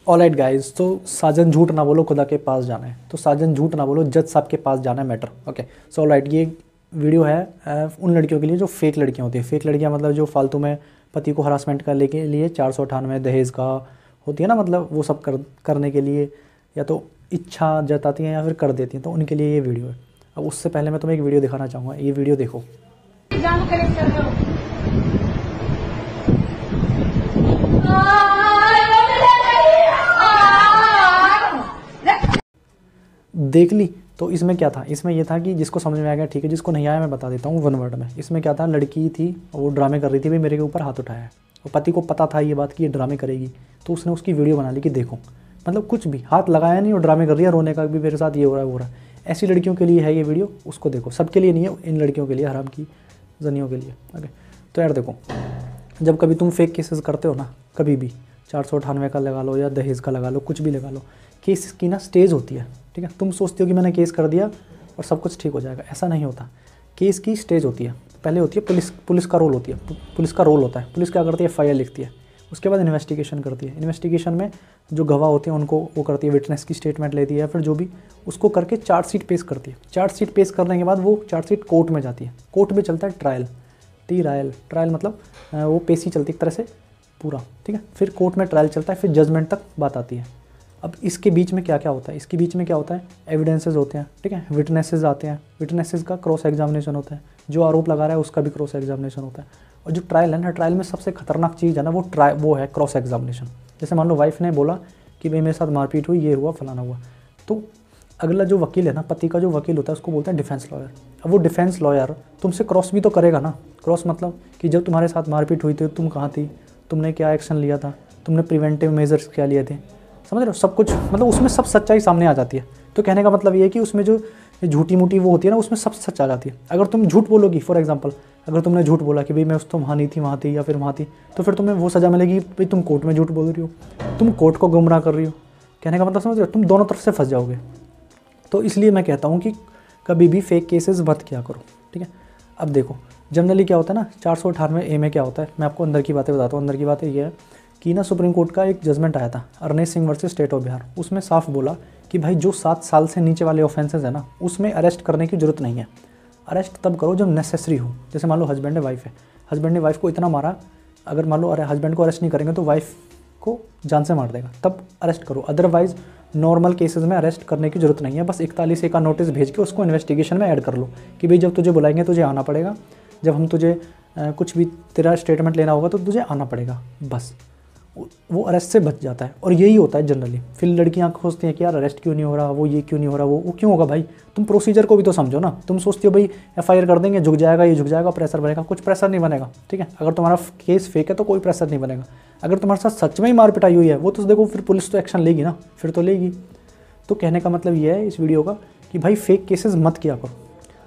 Alright guys, तो साजन झूठ ना बोलो खुदा के पास जाना है, तो साजन झूठ ना बोलो जज साहब के पास जाना है मैटर। ओके सो ऑलराइट, ये वीडियो है उन लड़कियों के लिए जो फेक लड़कियां होती है। फेक लड़कियां मतलब जो फालतू में पति को हरासमेंट करने के लिए 498 दहेज का होती है ना, मतलब वो सब करने के लिए या तो इच्छा जताती हैं या फिर कर देती हैं, तो उनके लिए ये वीडियो है। अब उससे पहले मैं तुम्हें एक वीडियो दिखाना चाहूँगा, ये वीडियो देखो। देख ली। तो इसमें क्या था, इसमें ये था कि जिसको समझ में आ गया ठीक है, जिसको नहीं आया मैं बता देता हूँ वन वर्ड में। इसमें क्या था, लड़की थी वो ड्रामे कर रही थी, भाई मेरे के ऊपर हाथ उठाया है, और पति को पता था ये बात कि ये ड्रामे करेगी, तो उसने उसकी वीडियो बना ली कि देखो, मतलब कुछ भी हाथ लगाया नहीं और ड्रामे कर रही है, रोने का भी मेरे साथ ये हो रहा है वो रहा है। ऐसी लड़कियों के लिए है ये वीडियो, उसको देखो। सबके लिए नहीं है, इन लड़कियों के लिए, हराम की जनियों के लिए। ओके तो यार देखो, जब कभी तुम फेक केसेस करते हो ना, कभी भी 498 का लगा लो या दहेज का लगा लो, कुछ भी लगा लो, केस की ना स्टेज होती है, ठीक है। तुम सोचते हो कि मैंने केस कर दिया और सब कुछ ठीक हो जाएगा, ऐसा नहीं होता। केस की स्टेज होती है, पहले होती है पुलिस का रोल होती है, पुलिस का रोल होता है। पुलिस क्या करती है, FIR लिखती है, उसके बाद इन्वेस्टिगेशन करती है। इन्वेस्टिगेशन में जो गवाह होते हैं उनको वो करती है, विटनेस की स्टेटमेंट लेती है, फिर जो भी उसको करके चार्जशीट पेश करती है। चार्जशीट पेश करने के बाद वो चार्जशीट कोर्ट में जाती है, कोर्ट में चलता है ट्रायल, ट्रायल मतलब वो पेशी चलती है एक तरह से पूरा, ठीक है। फिर कोर्ट में ट्रायल चलता है, फिर जजमेंट तक बात आती है। अब इसके बीच में क्या क्या होता है, इसके बीच में क्या होता है, एविडेंसेस होते हैं, ठीक है, विटनेसेस आते हैं, विटनेसेस का क्रॉस एग्जामिनेशन होता है, जो आरोप लगा रहा है उसका भी क्रॉस एग्जामिनेशन होता है। और जो ट्रायल है ना, ट्रायल में सबसे खतरनाक चीज़ है ना, वो है क्रॉस एग्जामिनेशन। जैसे मान लो वाइफ ने बोला कि भाई मेरे साथ मारपीट हुई, ये हुआ, फलाना हुआ, तो अगला जो वकील है ना, पति का जो वकील होता है उसको बोलते हैं डिफेंस लॉयर। अब वो डिफेंस लॉयर तुमसे क्रॉस भी तो करेगा ना। क्रॉस मतलब कि जब तुम्हारे साथ मारपीट हुई थी तुम कहाँ थी, तुमने क्या एक्शन लिया था, तुमने प्रिवेंटिव मेजर्स क्या लिए थे, समझ रहे हो, सब कुछ, मतलब उसमें सब सच्चाई सामने आ जाती है। तो कहने का मतलब ये है कि उसमें जो झूठी मूठी वो होती है ना, उसमें सब सच आ जाती है। अगर तुम झूठ बोलोगी, फॉर एग्जांपल अगर तुमने झूठ बोला कि भाई मैं उस तो वहाँ नहीं थी, वहाँ थी या फिर वहाँ थी, तो फिर तुम्हें वो सज़ा मिलेगी भाई तुम कोर्ट में झूठ बोल रही हो, तुम कोर्ट को गुमराह कर रही हो। कहने का मतलब समझ रहे हो, तुम दोनों तरफ से फंस जाओगे। तो इसलिए मैं कहता हूँ कि कभी भी फेक केसेस मत किया करो, ठीक है। अब देखो जनरली क्या होता है ना, 498A में क्या होता है, मैं आपको अंदर की बातें बताता हूँ। अंदर की बातें ये है कि ना सुप्रीम कोर्ट का एक जजमेंट आया था, Arnesh Singh versus state of Bihar. उसमें साफ बोला कि भाई जो 7 साल से नीचे वाले ऑफेंसेस है ना, उसमें अरेस्ट करने की जरूरत नहीं है। अरेस्ट तब करो जब नेसेसरी हो। जैसे मान लो हस्बैंड है, वाइफ है, हस्बैंड ने वाइफ को इतना मारा, अगर मान लो अरे हस्बैंड को अरेस्ट नहीं करेंगे तो वाइफ को जान से मार देगा, तब अरेस्ट करो। अदरवाइज नॉर्मल केसेस में अरेस्ट करने की जरूरत नहीं है। बस 41A का नोटिस भेज के उसको इन्वेस्टिगेशन में ऐड कर लो कि भाई जब तुझे बुलाएंगे तुझे आना पड़ेगा, जब हम तुझे कुछ भी तेरा स्टेटमेंट लेना होगा तो तुझे आना पड़ेगा, बस वो अरेस्ट से बच जाता है। और यही होता है जनरली। फिर लड़कियां खोजती हैं कि यार अरेस्ट क्यों नहीं हो रहा, वो ये क्यों नहीं हो रहा, वो क्यों होगा भाई, तुम प्रोसीजर को भी तो समझो ना। तुम सोचते हो भाई FIR कर देंगे, झुक जाएगा, ये झुक जाएगा, प्रेशर बनेगा, कुछ प्रेशर नहीं बनेगा, ठीक है। अगर तुम्हारा केस फेक है तो कोई प्रेशर नहीं बनेगा। अगर तुम्हारे साथ सच में ही मार पिटाई हुई है वो तो देखो फिर पुलिस तो एक्शन लेगी ना, फिर तो लेगी। तो कहने का मतलब ये है इस वीडियो का कि भाई फेक केसेस मत किया करो,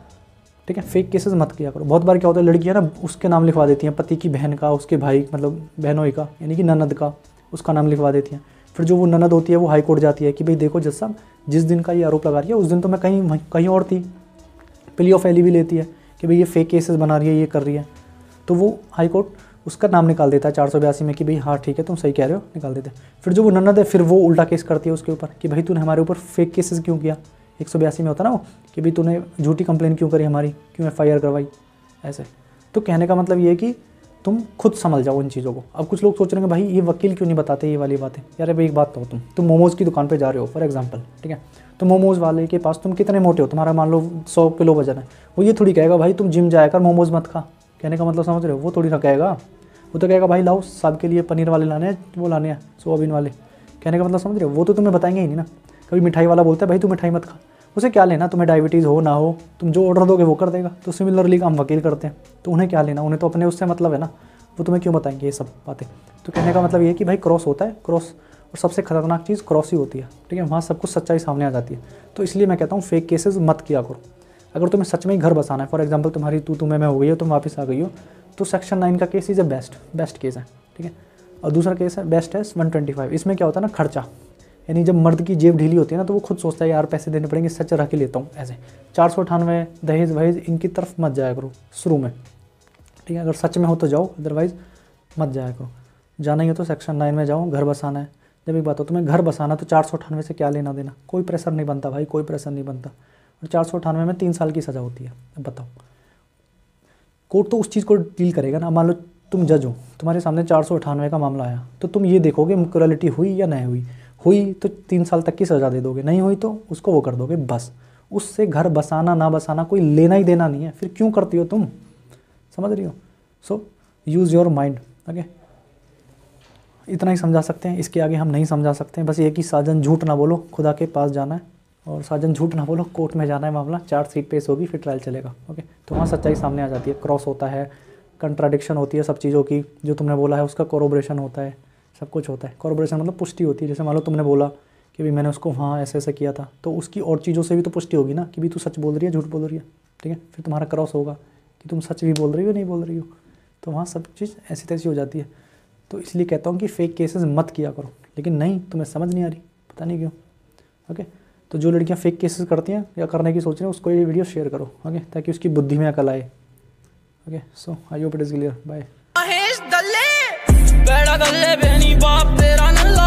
ठीक है, फेक केसेस मत किया करो। बहुत बार क्या होता है, लड़कियां ना उसके नाम लिखवा देती हैं, पति की बहन का, उसके भाई मतलब बहनोई का, यानी कि ननद का, उसका नाम लिखवा देती हैं। फिर जो वो ननद होती है वो हाई कोर्ट जाती है कि भाई देखो जज साहब, जिस दिन का ये आरोप लगा रही है उस दिन तो मैं कहीं और थी। प्ली ऑफ एली भी लेती है कि भाई ये फेक केसेस बना रही है, ये कर रही है, तो वो हाई कोर्ट उसका नाम निकाल देता है 482 में कि भाई हाँ ठीक है तुम सही कह रहे हो, निकाल देते हैं। फिर जो वो ननद है फिर वो उल्टा केस करती है उसके ऊपर कि भाई तूने हमारे ऊपर फेक केसेस क्यों किया। 182 में होता ना वो कि भाई तूने झूठी कंप्लेन क्यों करी हमारी, क्यों FIR करवाई, ऐसे। तो कहने का मतलब ये है कि तुम खुद समझ जाओ इन चीज़ों को। अब कुछ लोग सोच रहे हैं भाई ये वकील क्यों नहीं बताते ये वाली बातें। यार भाई एक बात तो, तुम मोमोज़ की दुकान पे जा रहे हो फॉर एग्जांपल, ठीक है, तो मोमोज़ वाले के पास तुम कितने मोटे हो, तुम्हारा मान लो 100 किलो वजन है, वो ये थोड़ी कहेगा भाई तुम जिम जाया कर, मोमोज़ मत खा। कहने का मतलब समझ रहे हो, वो थोड़ी ना कहेगा, वो तो कहेगा भाई लाओ सब के लिए पनीर वाले लाने हैं, वो लाने हैं सोयाबीन वाले। कहने का मतलब समझ रहे हो, वो तो तुम्हें बताएंगे ही नहीं ना। कभी मिठाई वाला बोलता है भाई तू मिठाई मत खा, उसे क्या लेना, तुम्हें डायबिटीज़ हो ना हो, तुम जो ऑर्डर दोगे वो कर देगा। तो सिमिलरली काम वकील करते हैं, तो उन्हें क्या लेना, उन्हें तो अपने उससे मतलब है ना, वो तुम्हें क्यों बताएंगे ये सब बातें। तो कहने का मतलब ये है कि भाई क्रॉस होता है, क्रॉस, और सबसे खतरनाक चीज़ क्रॉस ही होती है, ठीक है, वहाँ सब कुछ सच्चाई सामने आ जाती है। तो इसलिए मैं कहता हूँ फेक केसेस मत किया करो। अगर तुम्हें सच में ही घर बसाना है, फॉर एग्जांपल तुम्हारी तू मैं हो गई हो, तुम वापस आ गई हो, तो सेक्शन 9 का case is a best case है, ठीक है। और दूसरा केस है बेस्ट है 125। इसमें क्या होता है ना, खर्चा, यानी जब मर्द की जेब ढीली होती है ना तो वो खुद सोचता है यार पैसे देने पड़ेंगे, सच रख के लेता हूँ, ऐसे। 498 दहेज वहेज इनकी तरफ मत जाया करो शुरू में, ठीक है। अगर सच में हो तो जाओ, अदरवाइज़ मत जाया करो। जाना ही है तो सेक्शन 9 में जाओ, घर बसाना है, जब एक बात हो तुम्हें घर बसाना, तो 498 से क्या लेना देना, कोई प्रेशर नहीं बनता भाई, कोई प्रेशर नहीं बनता। और 498 में 3 साल की सज़ा होती है। अब बताओ, कोर्ट तो उस चीज़ को डील करेगा ना। मान लो तुम जज हो, तुम्हारे सामने 498 का मामला आया, तो तुम ये देखोगे इक्वलिटी हुई या नहीं हुई। हुई तो 3 साल तक की सज़ा दे दोगे, नहीं हुई तो उसको वो कर दोगे बस। उससे घर बसाना ना बसाना कोई लेना ही देना नहीं है, फिर क्यों करती हो तुम, समझ रही हो। So use your mind. Okay, इतना ही समझा सकते हैं, इसके आगे हम नहीं समझा सकते हैं। बस ये कि साजन झूठ ना बोलो, खुदा के पास जाना है, और साजन झूठ ना बोलो, कोर्ट में जाना है, मामला चार्जशीट पेश होगी, फिर ट्रायल चलेगा। ओके, तो वहाँ सच्चाई सामने आ जाती है, क्रॉस होता है, कंट्राडिक्शन होती है सब चीज़ों की, जो तुमने बोला है उसका कोरोबरेशन होता है, सब कुछ होता है। कोरोबरेशन मतलब पुष्टि होती है। जैसे मान लो तुमने बोला कि भाई मैंने उसको हाँ ऐसे ऐसे किया था, तो उसकी और चीज़ों से भी तो पुष्टि होगी ना कि भी तू सच बोल रही है झूठ बोल रही है, ठीक है। फिर तुम्हारा क्रॉस होगा कि तुम सच भी बोल रही हो नहीं बोल रही हो, तो वहाँ सब चीज़ ऐसी तैसी हो जाती है। तो इसलिए कहता हूँ कि फेक केसेस मत किया करो। लेकिन नहीं, तुम्हें समझ नहीं आ रही, पता नहीं क्यों। ओके, तो जो लड़कियाँ फेक केसेस करती हैं या करने की सोच रही हैं, उसको ये वीडियो शेयर करो, ओके, ताकि उसकी बुद्धि में अकल आए। Okay, so I hope it is clear. Bye.